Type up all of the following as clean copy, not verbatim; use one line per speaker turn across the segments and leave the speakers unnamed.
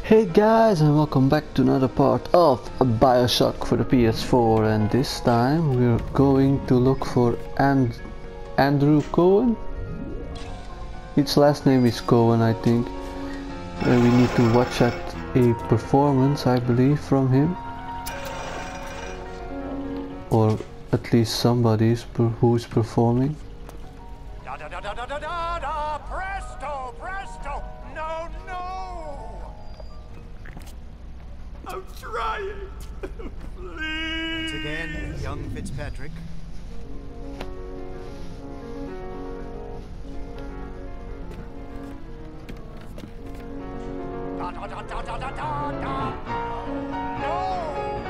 Hey guys, and welcome back to another part of Bioshock for the PS4, and this time we're going to look for Andrew Cohen. His last name is Cohen, I think. We need to watch a performance, I believe, from him, or at least somebody who's performing.
Da da da da da da da da! Presto, presto! No, no! I'm trying. Please. Once again, young Fitzpatrick. Da da da da da da da da! No!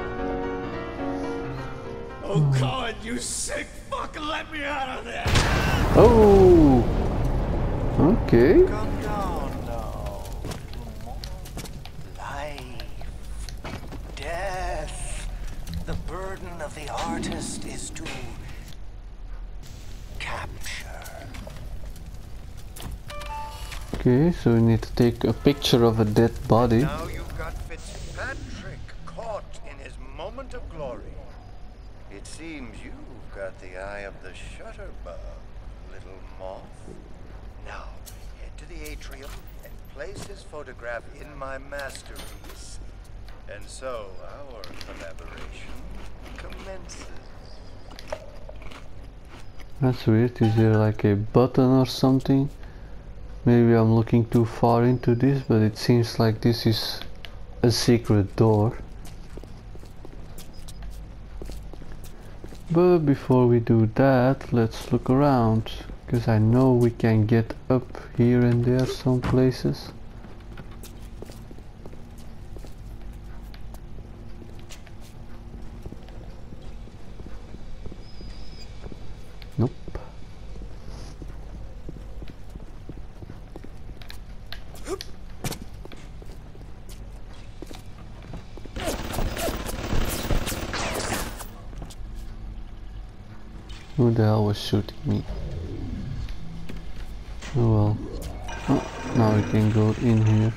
Oh God, you sick fuck! Let me out of there!
Oh! Okay.
Come down now. Life, death. The burden of the artist is to capture.
Okay, so we need to take a picture of a dead body.
Now you've got Fitzpatrick caught in his moment of glory. It seems you've got the eye of the shutterbug, little moth. Now, head to the atrium and place his photograph in my masterpiece. And so, our collaboration commences.
That's weird. Is there like a button or something? Maybe I'm looking too far into this, but it seems like this is a secret door. But before we do that, let's look around, because I know we can get up here and there some places. Nope. Who the hell was shooting me? Oh well. Oh, now we can go in here.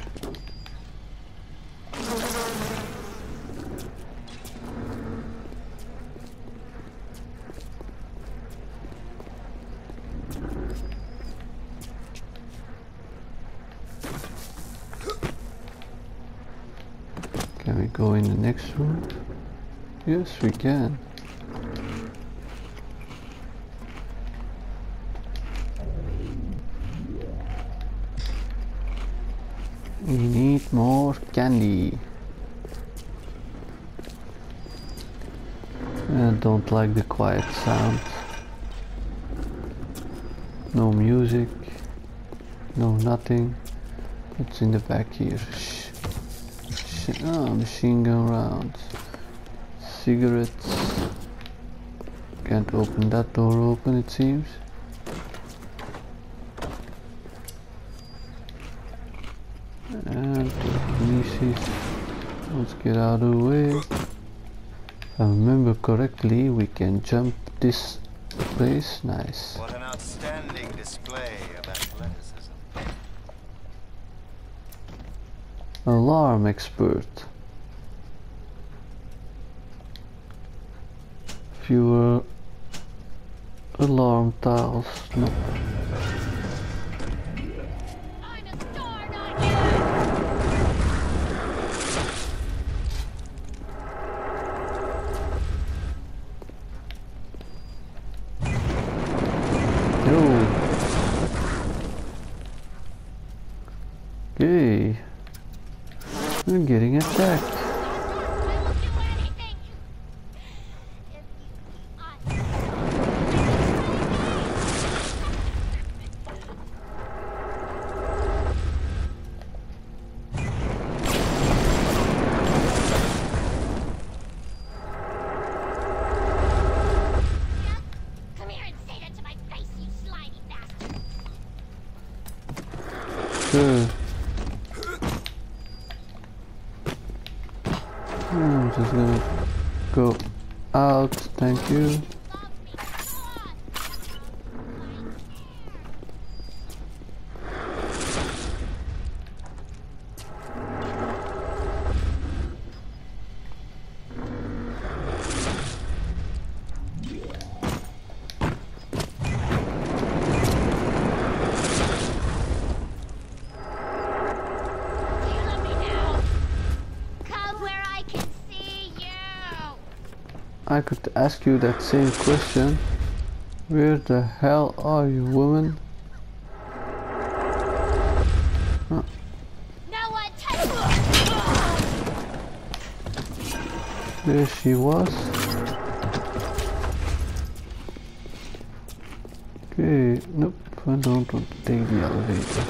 Can we go in the next room? Yes, we can. We need more candy. I don't like the quiet sound. No music. No nothing. What's in the back here? Oh, machine gun rounds. Cigarettes. Can't open that door open, it seems. And let's get out of the way. If I remember correctly, we can jump this place. Nice.
What an outstanding display of athleticism.
Alarm expert. Fewer alarm tiles. Nope. Okay, we're getting attacked.
Come here and say that to my face, you slimy bastard.
Sure. I'm just gonna go out, thank you. I could ask you that same question. Where the hell are you, woman?
No one touch
There she was. Okay, nope, I don't want to take the elevator.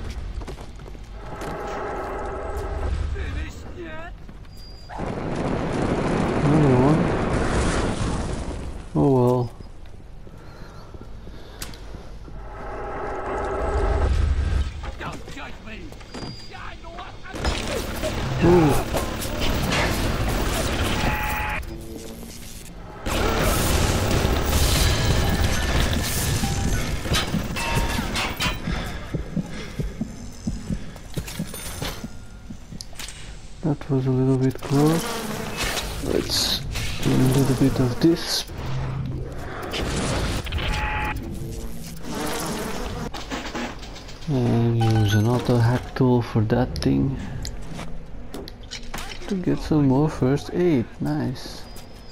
Another one. Oh well.
Don't judge me. I know what
Ooh. That was a little bit close. Let's do a little bit of this. And use an auto hack tool for that thing. To get some more first aid. Nice.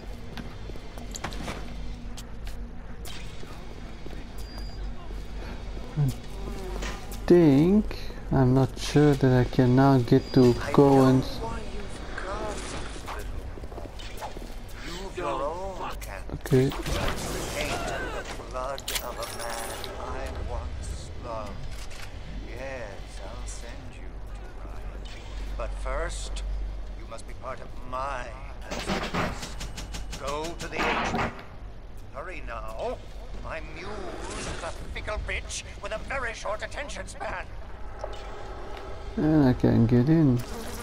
I'm not sure that I can now get to go and okay.
The blood of a man I once loved. Yes, I'll send you to Ryan. But first, you must be part of my quest. Go to the atrium. Hurry now. My muse is a fickle bitch with a very short attention span.
And I can get in.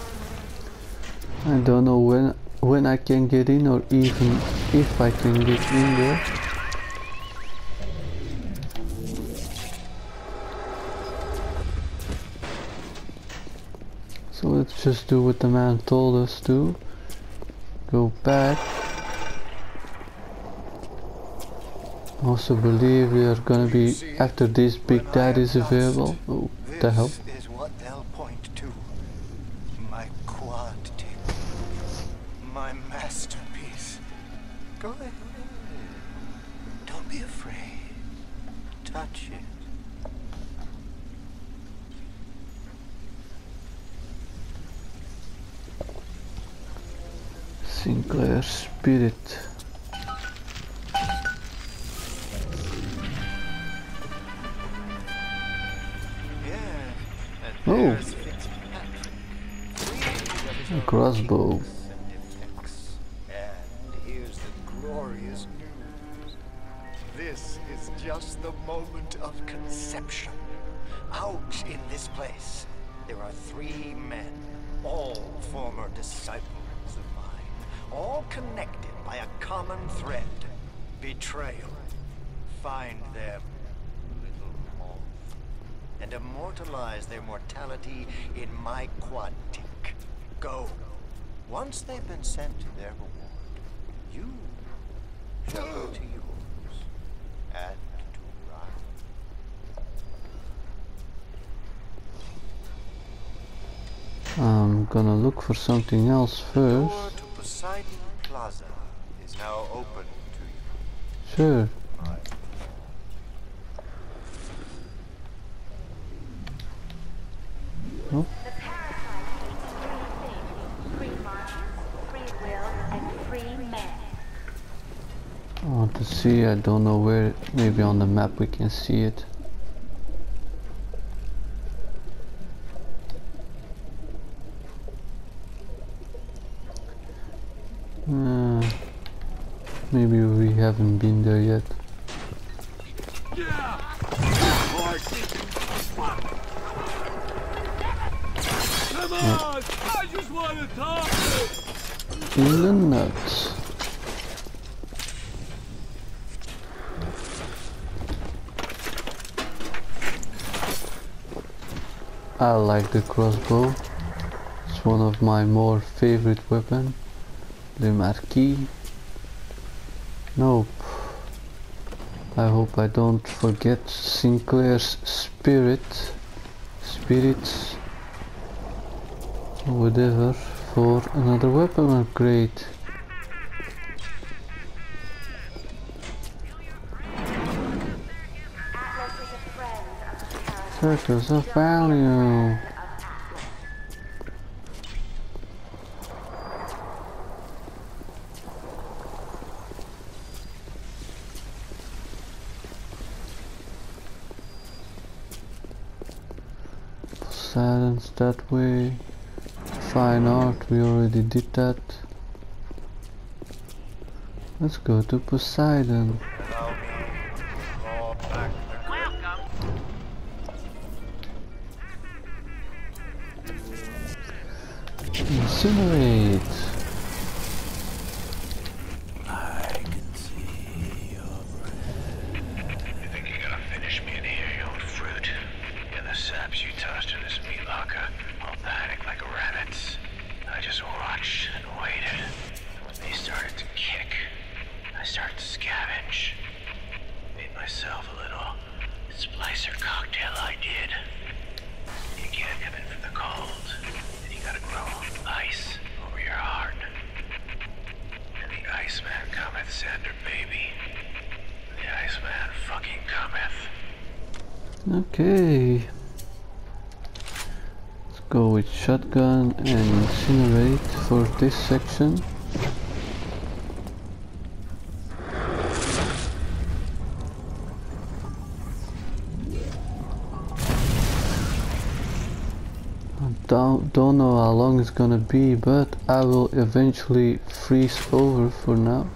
I don't know when I can get in or even if I can get in there. So let's just do what the man told us to. Go back. Also believe we are gonna be after this Big Daddy is available. Oh, what the hell?
This is what they'll point to. My quad tip. My masterpiece. Go ahead. Don't be afraid. Touch it.
Sinclair Spirit. Oh, a crossbow.
And here's the glorious news. This is just the moment of conception. Out in this place, there are 3 men, all former disciples of mine, all connected by a common thread: betrayal. Find them, little moth, and immortalize their mortality in my quad tick. Go. Once they've been sent to their reward, you shall go to yours and to Ryan.
I'm gonna look for something else
The door
first.
to Poseidon Plaza is now open to you.
Sure. Oh.
The parasite needs 3 things: free minds, free will, and free men.
I want to see, I don't know where, maybe on the map we can see it. Maybe we haven't been there yet.
Come on! I just want to talk!
In the nuts. I like the crossbow. It's one of my more favorite weapons. The Marquis. Nope. I hope I don't forget Sinclair's spirits, or whatever, for another weapon upgrade. Circles of value. Silence that way. Fine art, we already did that. Let's go to Poseidon. Incinerate.
I can see your breath.
You think you're gonna finish me in here, you old fruit? And the saps you tossed in this meat locker, all panic like rabbits. I just watched and waited. And when they started to kick, I started to scavenge. Made myself a little splicer cocktail, I did. You can't come in from the cold, and you gotta grow ice over your heart. And the Iceman cometh, Sander, baby. The Iceman fucking cometh.
Okay. Let's go with shotgun and incinerate for this section. Don't know how long it's gonna be, but I will eventually freeze over for now.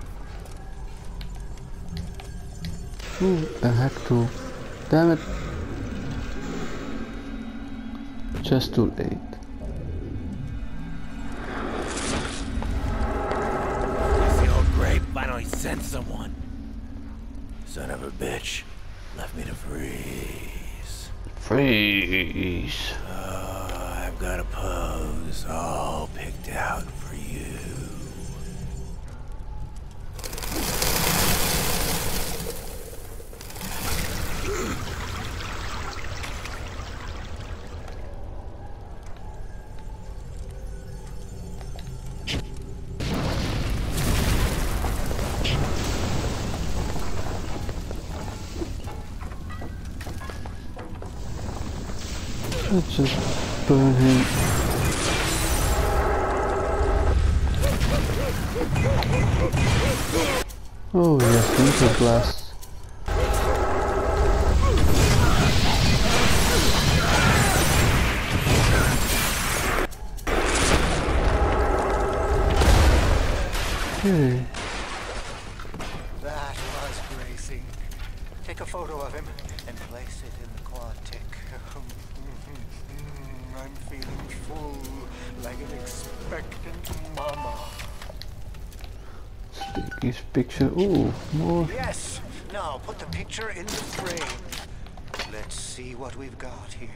Ooh, a hack tool. Damn it. Just too late.
It's the old grapevine, I sent someone. Son of a bitch. Left me to freeze.
Freeze.
I've got a pose all picked out for you.
Let's just burn him. Oh yes, winter blast. Okay.
That was bracing. Take a photo of him and place it in the quad tick. I'm feeling full, like an expectant mama.
Take his picture. Ooh, more.
Yes! Now put the picture in the frame. Let's see what we've got here.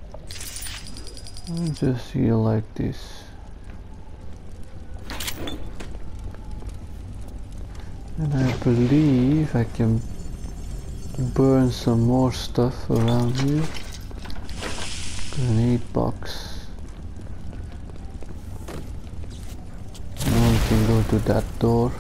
I'll just here like this. And I believe I can burn some more stuff around here. Grenade box. Now we can go to that door.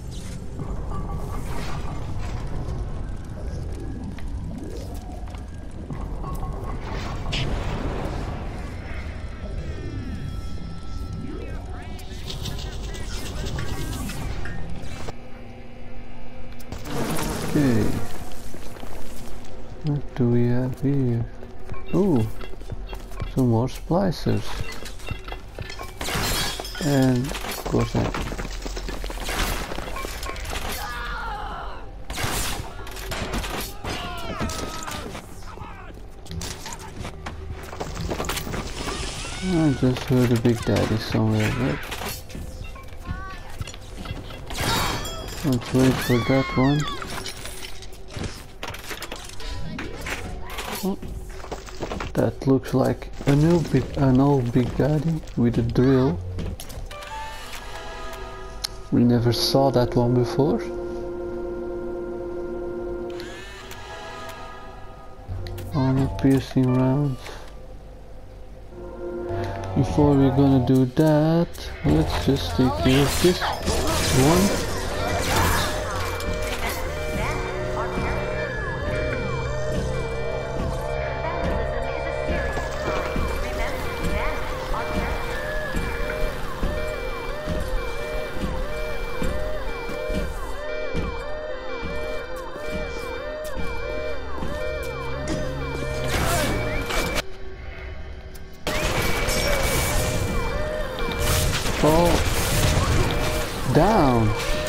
Okay. What do we have here? Ooh, some more splicers. And of course I just heard a Big Daddy somewhere, right? Let's wait for that one. Oh, that looks like an old Big Daddy with a drill. We never saw that one before. Armor piercing rounds. Before we're gonna do that, let's just take care of this one. Fall down.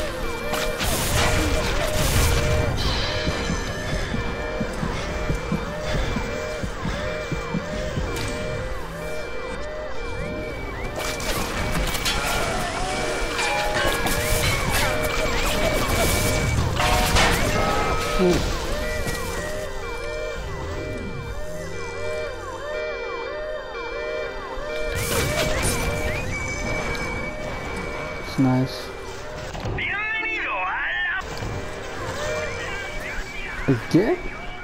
It's nice. Again?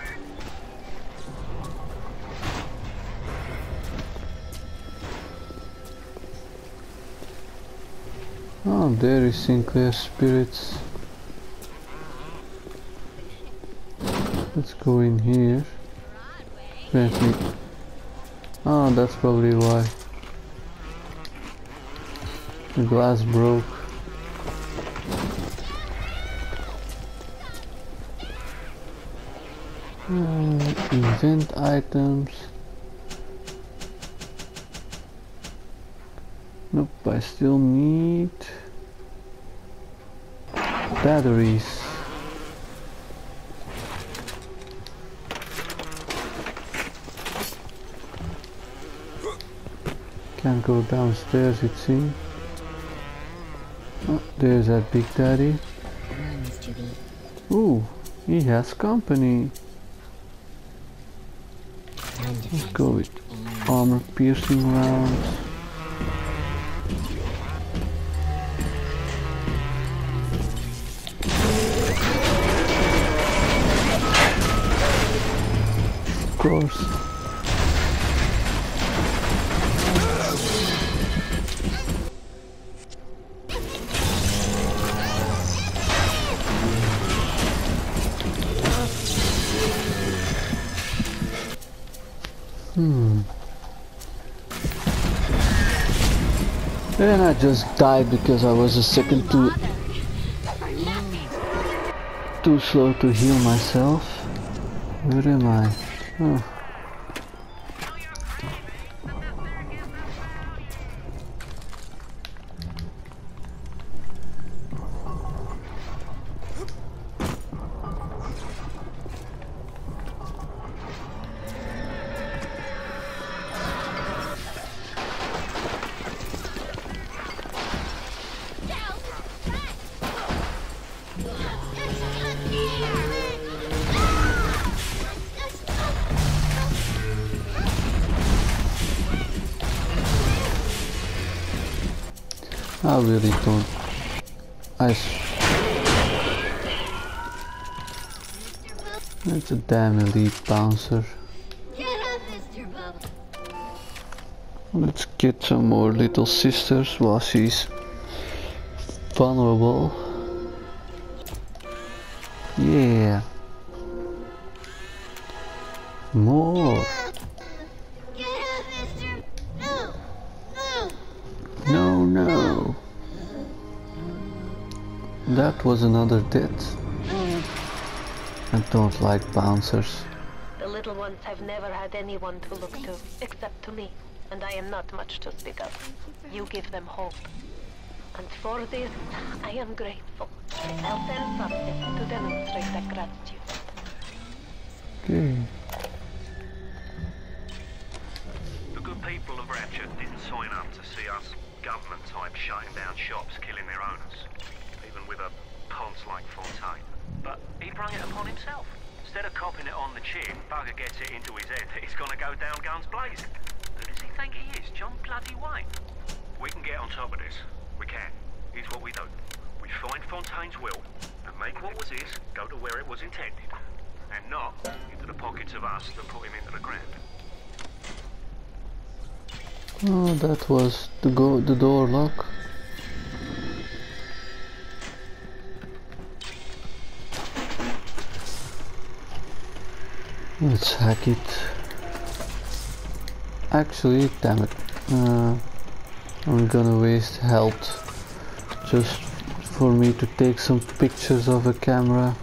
Oh, there is Sinclair's spirits. Let's go in here. Apparently. Oh, that's probably why. The glass broke. Invent items. Nope, I still need batteries. Can't go downstairs, it seems. Oh, there's that Big Daddy. Ooh, he has company. Let's go with armor piercing rounds. Of course. And I just died because I was a second too slow to heal myself. Where am I? Oh. I really don't. It's a damn elite bouncer. Let's get some more little sisters while she's vulnerable. Yeah. More. No, no. That was another death. I don't like bouncers.
The little ones have never had anyone to look to, except to me, and I am not much to speak of. You give them hope. And for this, I am grateful. I'll send something to demonstrate that gratitude.
Okay.
The good people of Ratchet didn't sign up to see us government types shutting down shops, killing their owners, even with a ponce like Fontaine. But he brought it upon himself. Instead of copping it on the chin, Bugger gets it into his head that he's gonna go down guns blazing. Who does he think he is, John bloody Wayne? We can get on top of this. We can. Here's what we do. We find Fontaine's will, and make what was his go to where it was intended. And not into the pockets of us that put him into the ground.
Oh, that was the door lock. Let's hack it. Actually, damn it. I'm gonna waste health just for me to take some pictures of a camera.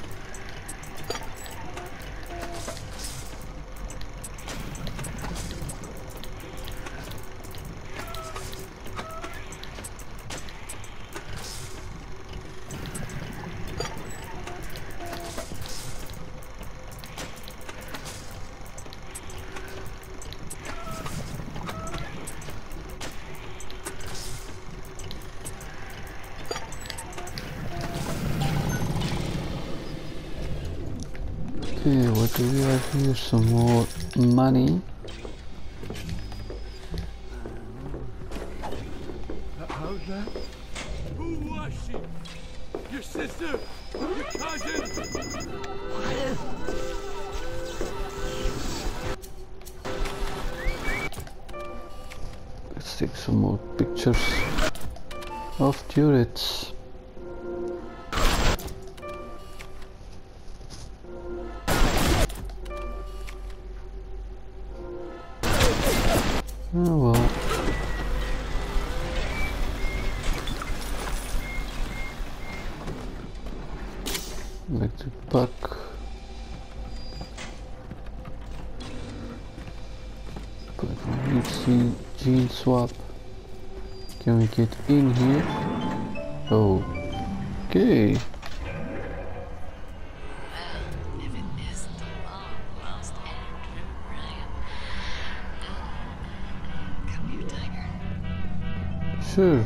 Okay, what do we have here? Some more money.
How's that? Who was she? Your sister? Your cousin?
Let's take some more pictures of turrets. Oh well. Electric puck. But we need to gene swap. Can we get in here? Okay.
If it is the long-lost Andrew Ryan, come here, Tiger.
Sure.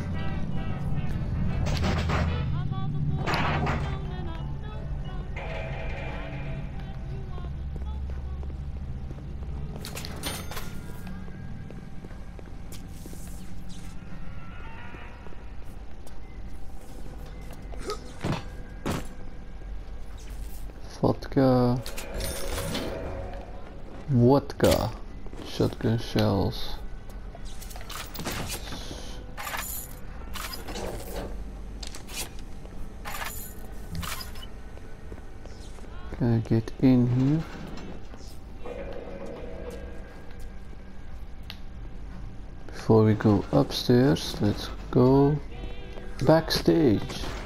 Vodka, shotgun shells. Can I get in here? Before we go upstairs, let's go backstage.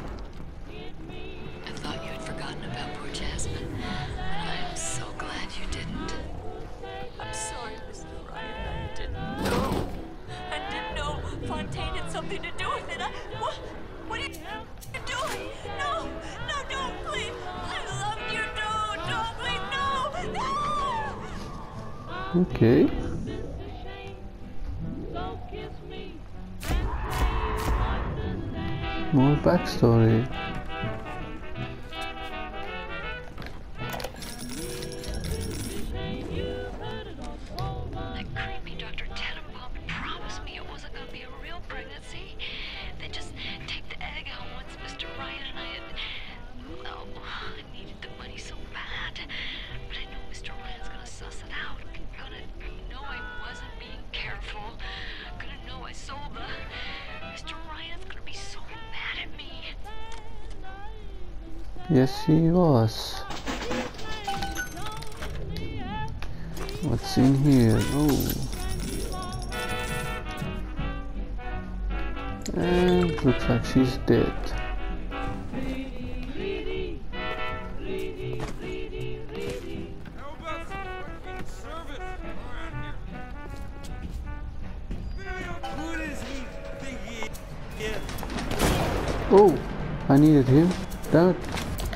I thought you had forgotten about poor Jasmine, and I'm so glad you didn't.
I'm sorry, Mr. Ryan. I didn't know. I didn't know Fontaine had something to do with it. What are you doing? No, no, don't, please. I loved you. Don't, please, no, no.
Okay. More backstory.
That creepy Dr. Tenenbaum promised me it wasn't going to be a real pregnancy. They just take the egg out once Mr. Ryan and I had... Well, I needed the money so bad. But I know Mr. Ryan's going to suss it out. Gonna know I wasn't being careful. Gonna know I sold the... Mr. Ryan's going to be so mad at me.
Yes, he was. What's in here? Oh. And looks like she's dead. Oh, I needed him. Damn it.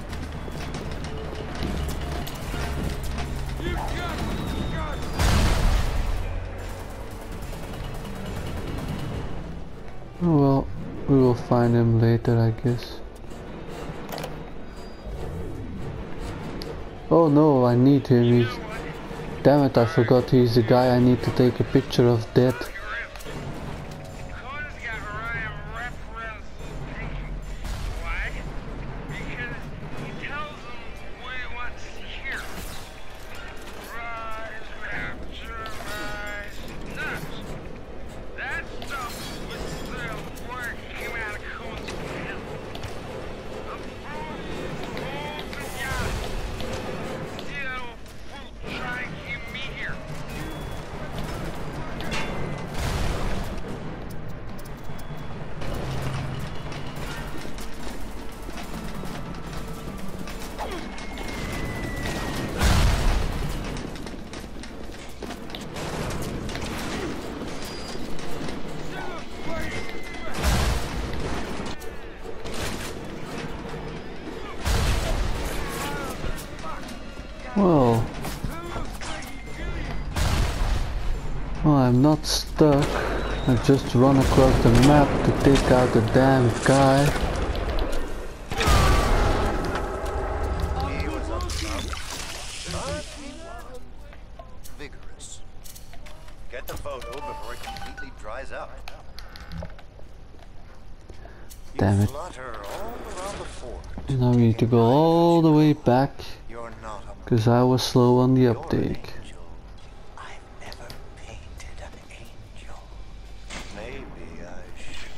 Oh well, we will find him later, I guess. Oh no, I need him. He's... Damn it, I forgot he's the guy I need to take a picture of dead. Well, I'm not stuck. I just run across the map to take out the damn guy.
He was a is up.
Damn
You
it.
flutter all around the fort.
Now we need to go all the way back
You're not a
because I was slow on the
You're an
uptake.
angel. I've never painted an angel. Maybe I should.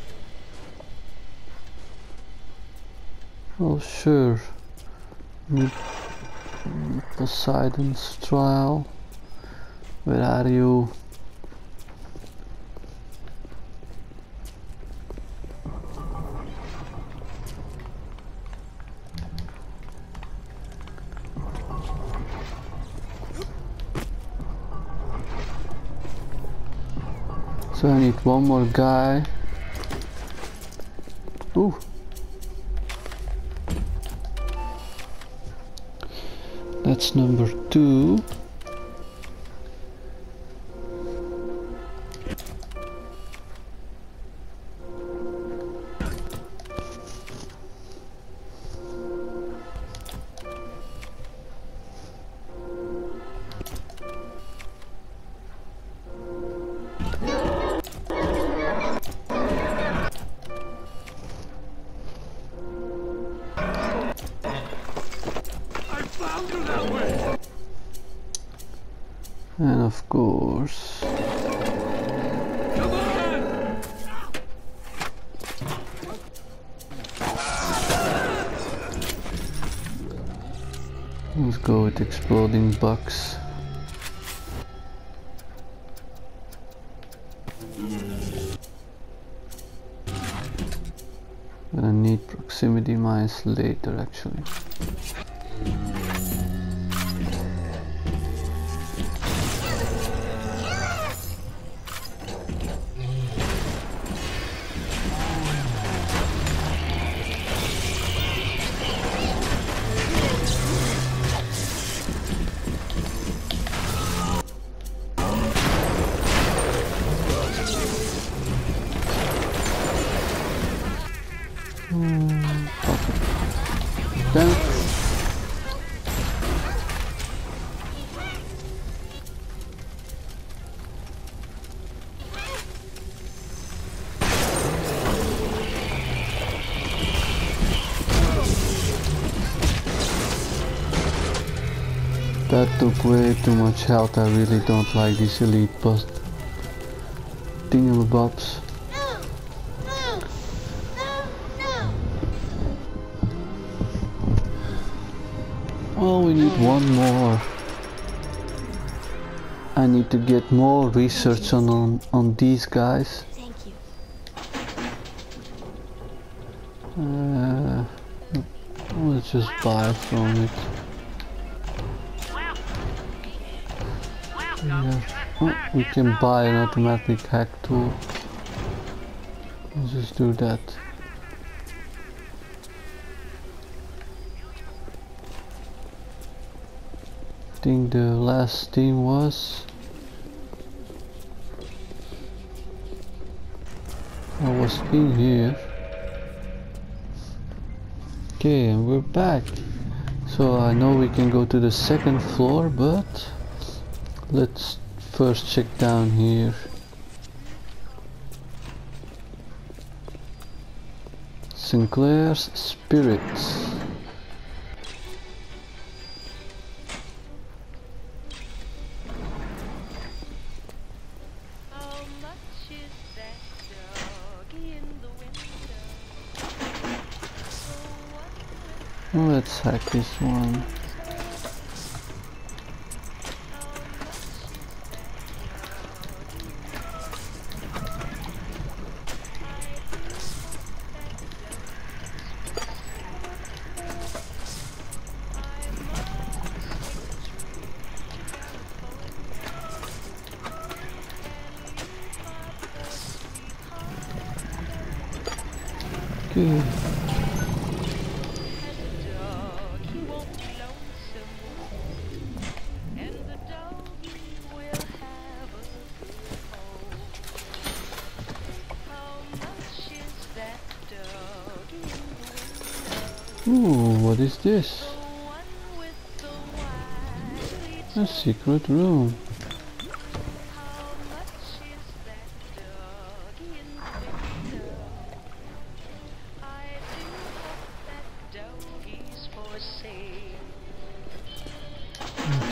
Oh sure. Poseidon's trial. Where are you? So I need one more guy. Ooh. That's number 2. And of course,
Come on!
let's go with exploding bugs. Gonna need proximity mines later actually. Damn it. That took way too much health. I really don't like these elite boss thingamabobs. Oh, we need one more. I need to get more research on these guys.
Thank you.
Let's just buy from it. Yeah. Oh, we can buy an automatic hack tool. Let's just do that. I think the last thing was I was in here. Okay, and we're back. So I know we can go to the second floor, but let's first check down here. Sinclair's Spirits. Let's hack this one. Good. Ooh, what is this? A secret room.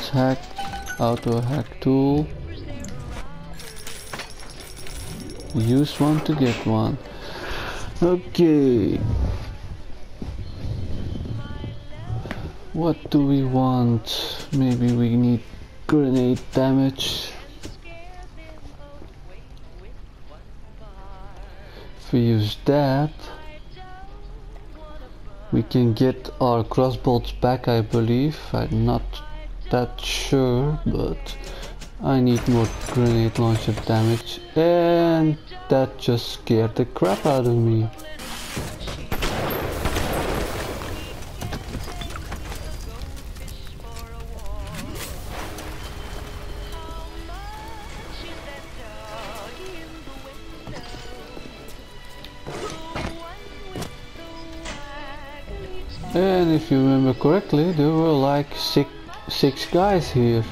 hack, auto hack tool. Use one to get one. Okay. What do we want? Maybe we need grenade damage. If we use that, we can get our crossbows back, I believe. I'm not that sure, but I need more grenade launcher damage, and that just scared the crap out of me. And if you remember correctly, there were like six guys here.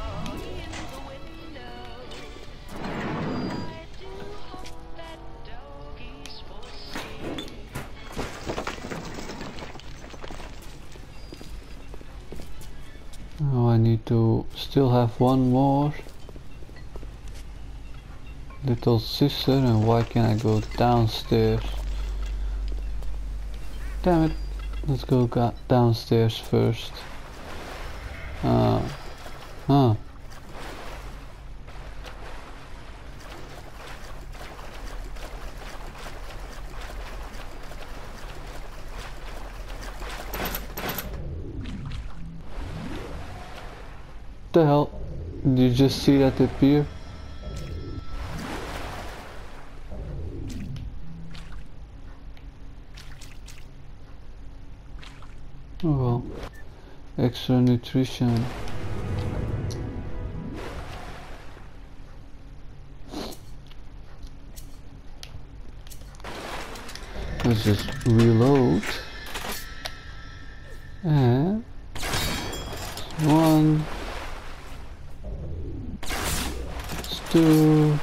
Now I need to still have one more little sister, and why can't I go downstairs? Damn it. Let's go downstairs first. The hell? Did you just see that appear? Oh well, extra nutrition. Let's just reload. And one, two,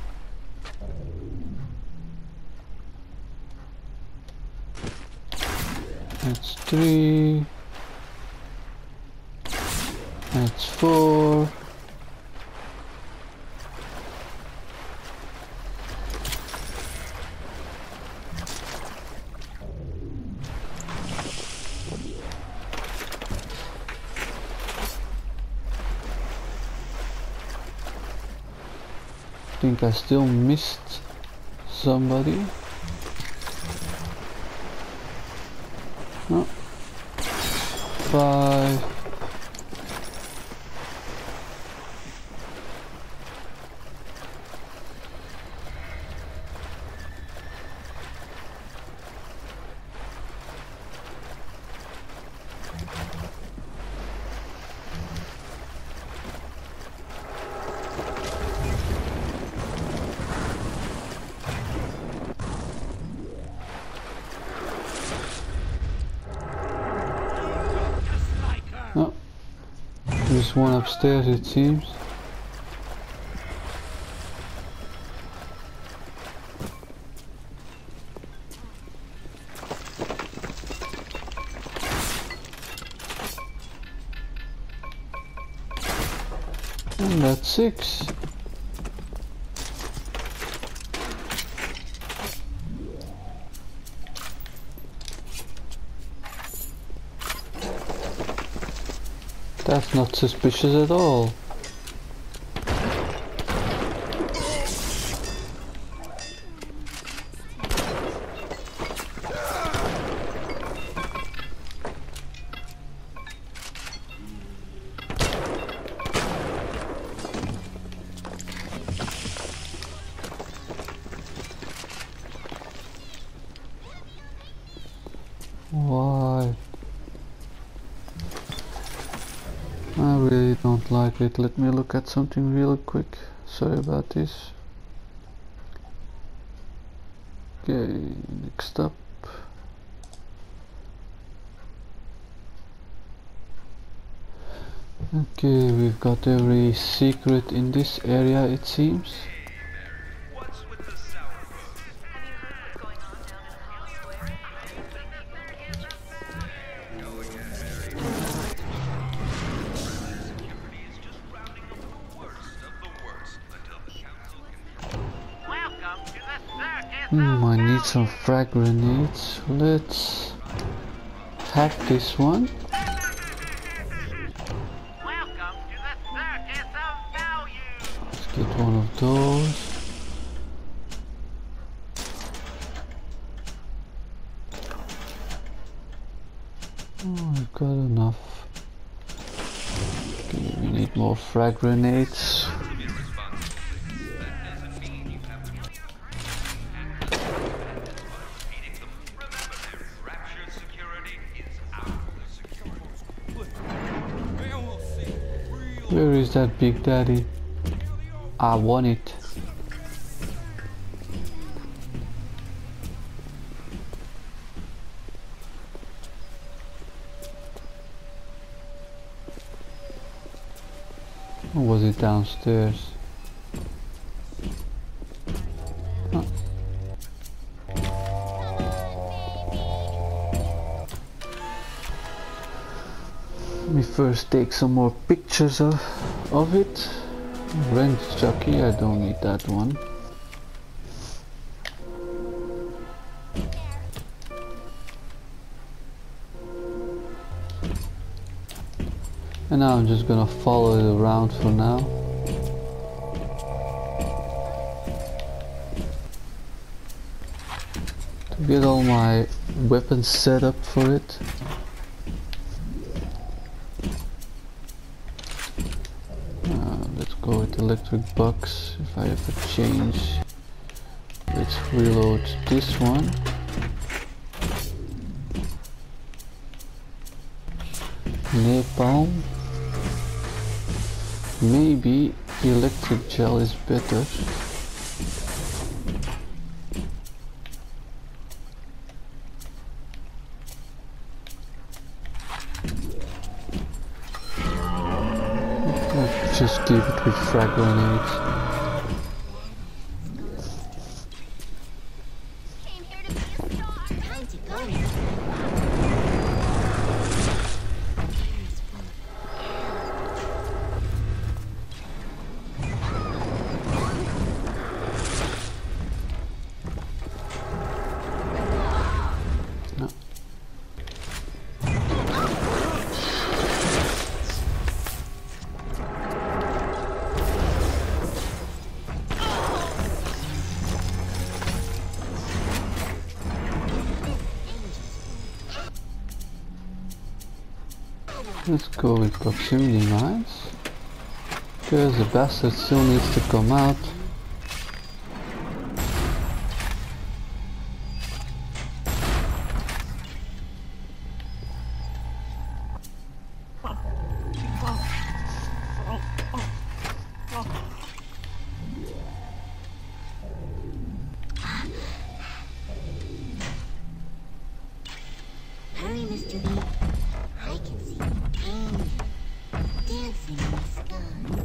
that's 3, that's 4, I think I still missed somebody. No. 5. Oh, there's one upstairs, it seems. And that's 6. That's not suspicious at all. Why? I really don't like it. Let me look at something real quick. Sorry about this. Okay, next up. Okay, we've got every secret in this area, it seems. I need some frag grenades. Let's hack this one. Let's get one of those. Oh, I've got enough. Okay, we need more frag grenades. Where is that Big Daddy? I want it. Or was it downstairs? Huh. Let me first take some more pictures of it. Rent jockey, I don't need that one. And now I'm just gonna follow it around for now. To get all my weapons set up for it. Let's go with electric box. If I have a change, let's reload this one. Napalm. Maybe electric gel is better. Let's just keep it with frag grenades. Let's go with proximity mines, because the bastard still needs to come out.
Hurry, Mr. Lee. I can see angels dancing in the sky.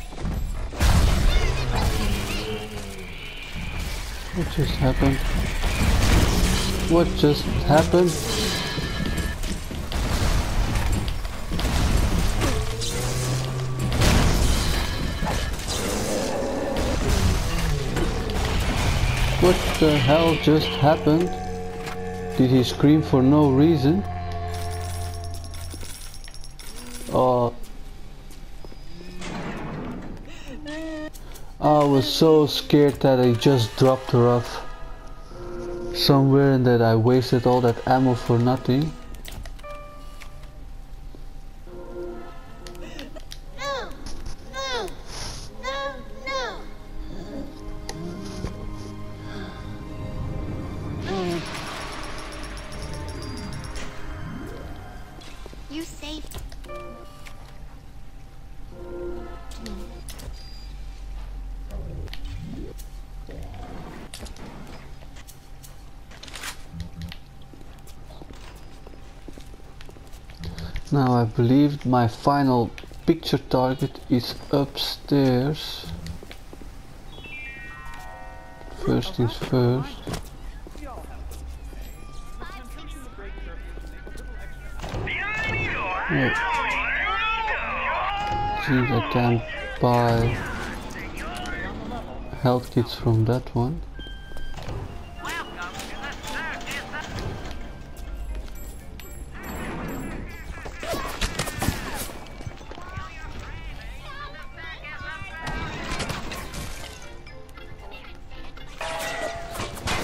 What just happened? What just happened? What the hell just happened? Did he scream for no reason? I was so scared that I just dropped her off somewhere and that I wasted all that ammo for nothing.
No! No! No! No! You saved me.
Now I believe my final picture target is upstairs. First things first. Oh. Seems I can't buy health kits from that one.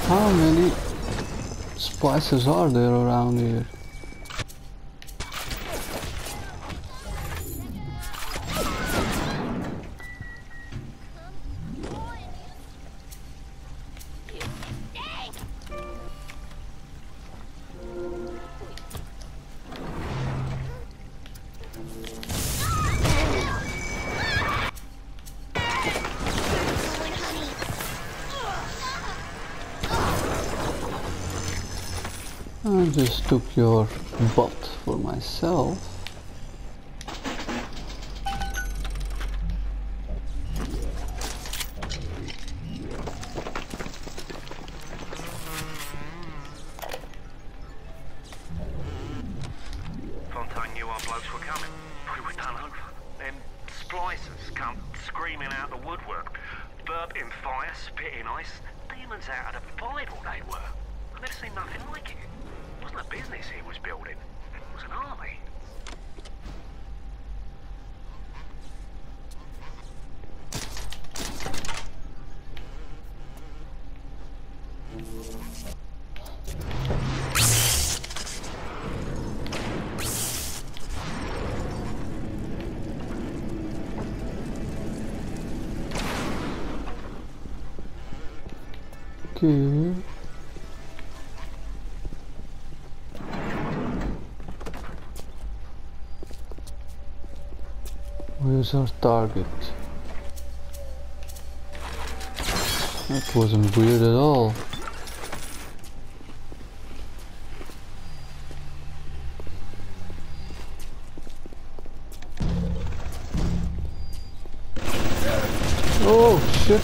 How many splicers are there around here? I just took your butt for myself.
Fontaine knew our blokes were coming. We were done over. Them splicers come screaming out the woodwork. Burping fire, spitting ice. Demons out of the Bible they were. I've never seen nothing like it. It wasn't a business he was building. It was an army.
Okay. Where's our target? That wasn't weird at all. Oh shit!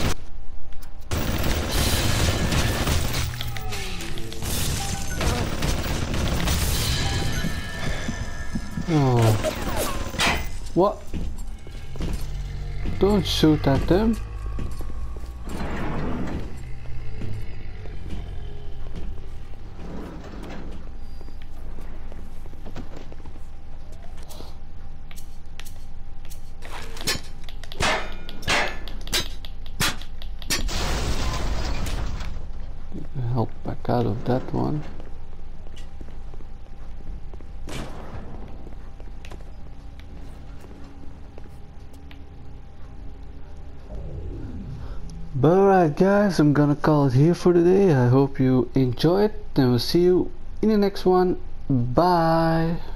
Oh. What? Don't shoot at them. Get the help back out of that one. But alright guys, I'm gonna call it here for today. I hope you enjoyed and we'll see you in the next one. Bye.